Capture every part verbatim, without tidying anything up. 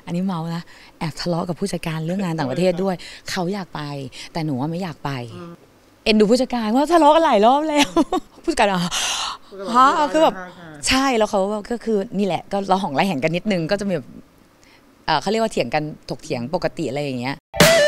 อันนี้เมานะแอบทะเลาะกับผู้จัดการเรื่องงานต่างประเทศด้วยเขาอยากไปแต่หนูว่าไม่อยากไปเอ็นดูผู้จัดการว่าทะเลาะกันหลายรอบแล้วผู้จัดการอ่ะฮะคือแบบใช่แล้วเขาก็คือนี่แหละก็เราห่องไล่แห่งกันนิดนึงก็จะมีแบบเขาเรียกว่าเถียงกันถกเถียงปกติอะไรอย่างเงี้ย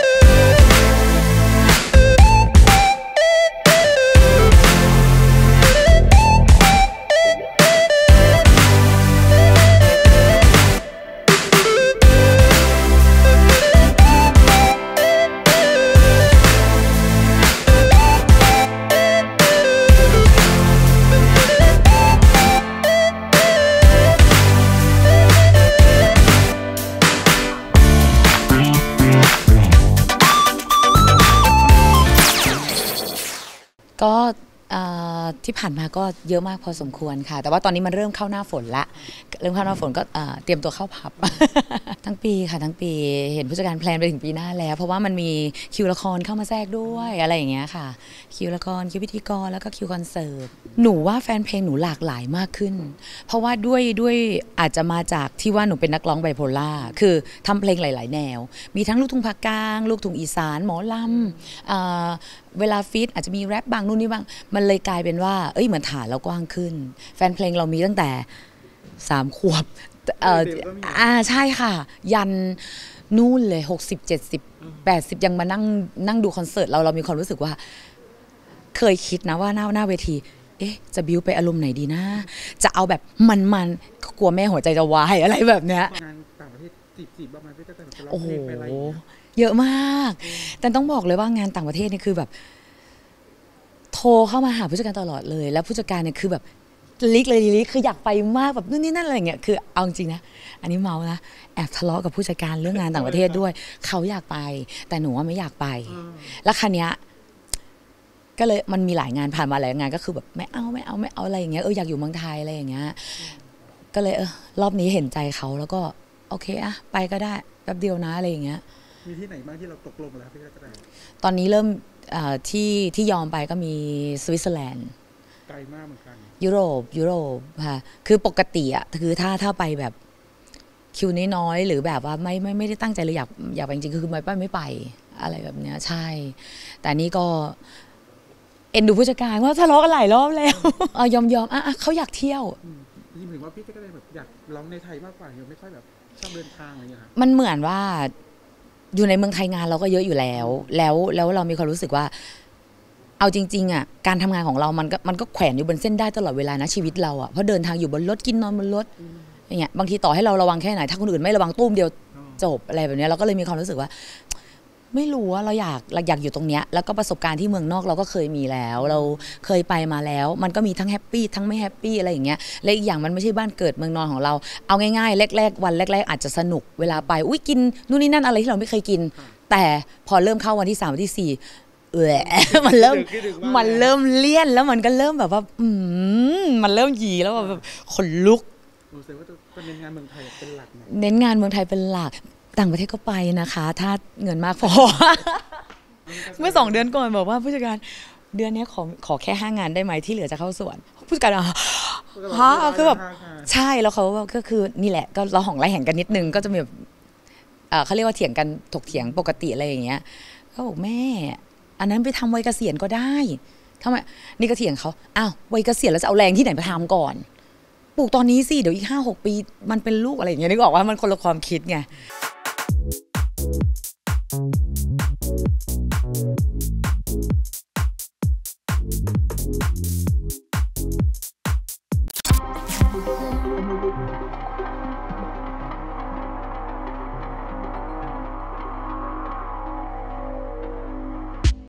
ก็ที่ผ่านมาก็เยอะมากพอสมควรค่ะแต่ว่าตอนนี้มันเริ่มเข้าหน้าฝนละเริ่มเข้าหน้าฝนก็เตรียมตัวเข้าผับ ทั้งปีค่ะทั้งปีเห็นผู้จัดการแพลนไปถึงปีหน้าแล้วเพราะว่ามันมีคิวละครเข้ามาแทรกด้วยอะไรอย่างเงี้ยค่ะคิวละครคิวพิธีกรแล้วก็คิวคอนเสิร์ตหนูว่าแฟนเพลงหนูหลากหลายมากขึ้นเพราะว่าด้วยด้วยอาจจะมาจากที่ว่าหนูเป็นนักร้องไบโพล่าคือทำเพลงหลายๆแนวมีทั้งลูกทุ่งภาคกลางลูกทุ่งอีสานหมอลำเวลาฟีดอาจจะมีแรปบางนู่นนี่บางมันเลยกลายเป็นว่าเอ้ยเหมือนฐานเรากว้างขึ้นแฟนเพลงเรามีตั้งแต่สามขวบเอออ่าใช่ค่ะยันนู่นเลยหกสิบเจ็ดสิบแปดสิบยังมานั่งนั่งดูคอนเสิร์ตเราเรามีความรู้สึกว่าเคยคิดนะว่าหน้าหน้าเวทีเอ๊ะจะบิ้วไปอารมณ์ไหนดีนะจะเอาแบบมันมันกลัวแม่หัวใจจะวายอะไรแบบเนี้ยงานต่างประเทศจีบจีบบ้างไหมพี่ก็จะร้องเพลงไปอะไรเยอะมากแต่ต้องบอกเลยว่างานต่างประเทศนี่คือแบบโทรเข้ามาหาผู้จัดการตลอดเลยแล้วผู้จัดการเนี่ยคือแบบลิกเลยลิกคืออยากไปมากแบบนู่นนี่นั่นอะไรเงี้ยคือเอาจริงนะอันนี้เมานะแอบทะเลาะกับผู้จัดการเรื่องงานต่างประเทศด้วยเขาอยากไปแต่หนูว่าไม่อยากไปแล้วคันเนี้ยก็เลยมันมีหลายงานผ่านมาหลายงานก็คือแบบไม่เอาไม่เอาไม่เอาอะไรอย่างเงี้ยเอออยากอยู่เมืองไทยอะไรอย่างเงี้ยก็เลยเออรอบนี้เห็นใจเขาแล้วก็โอเคอะไปก็ได้แป๊บเดียวนะอะไรอย่างเงี้ยมีที่ไหนบ้างที่เราตกลงแล้วพี่ก็ได้ตอนนี้เริ่มที่ที่ยอมไปก็มีสวิตเซอร์แลนด์ไกลมากเหมือนกันยุโรปยุโรปค่ะคือปกติอ่ะคือถ้าถ้าไปแบบคิวน้อยๆหรือแบบว่าไม่ไม่ไม่ได้ตั้งใจเลยอยากอยากไปจริงๆคือไม่ไปไม่ไปอะไรแบบเนี้ยใช่แต่นี่ก็เอ็นดูผู้จัดการว่าทะเลาะกันหลายรอบแล้วเออยอมยอมอ่ะเขาอยากเที่ยวยิ่งถึงว่าพี่ก็ได้แบบอยากร้องในไทยมากกว่ายังไม่ค่อยแบบชอบเดินทางอะไรอย่างเงี้ยค่ะมันเหมือนว่าอยู่ในเมืองไทยงานเราก็เยอะอยู่แล้วแล้วแล้วเรามีความรู้สึกว่าเอาจริงๆอ่ะการทำงานของเรามันก็มันก็แขวนอยู่บนเส้นได้ตลอดเวลานะชีวิตเราอ่ะเพราะเดินทางอยู่บนรถกินนอนบนรถอย่างเงี้ยบางทีต่อให้เราระวังแค่ไหนถ้าคนอื่นไม่ระวังตุ้มเดียวจบอะไรแบบนี้เราก็เลยมีความรู้สึกว่าไม่รู้ว่าเราอยากเราอยากอยู่ตรงเนี้ยแล้วก็ประสบการณ์ที่เมืองนอกเราก็เคยมีแล้วเราเคยไปมาแล้วมันก็มีทั้งแฮปปี้ทั้งไม่แฮปปี้อะไรอย่างเงี้ยและอีกอย่างมันไม่ใช่บ้านเกิดเมืองนอนของเราเอาง่ายๆแรกๆวันแรกๆอาจจะสนุกเวลาไปอุ้ยกินนู่นนี่นั่นอะไรที่เราไม่เคยกินแต่พอเริ่มเข้าวันที่สามวันที่สี่เออมันเริ่มมันเริ่มเลี่ยนแล้วมันก็เริ่มแบบว่าอืมมันเริ่มหยีแล้วแบบขนลุกแสดงว่าจะเน้นงานเมืองไทยเป็นหลักเน้นงานเมืองไทยเป็นหลักต่างประเทศก็ไปนะคะถ้าเงินมากพอเมื่อสองเดือนก่อนบอกว่าผู้จัดการเดือนนี้ขอขอแค่ห้างานได้ไหมที่เหลือจะเข้าสวนผู้จัดการอ่ะฮะคือแบบใช่แล้วเขาก็คือนี่แหละก็เราห่องไล่แห่งกันนิดนึงก็จะมีแบบเขาเรียกว่าเถียงกันถกเถียงปกติอะไรอย่างเงี้ยเขาบอกแม่อันนั้นไปทำวัยเกษียณก็ได้ทำไมนี่ก็เถียงเขาอ้าววัยเกษียณแล้วจะเอาแรงที่ไหนไปทำก่อนปลูกตอนนี้สิเดี๋ยวอีกห้าหกปีมันเป็นลูกอะไรอย่างเงี้ยนึกออกว่ามันคนละความคิดไง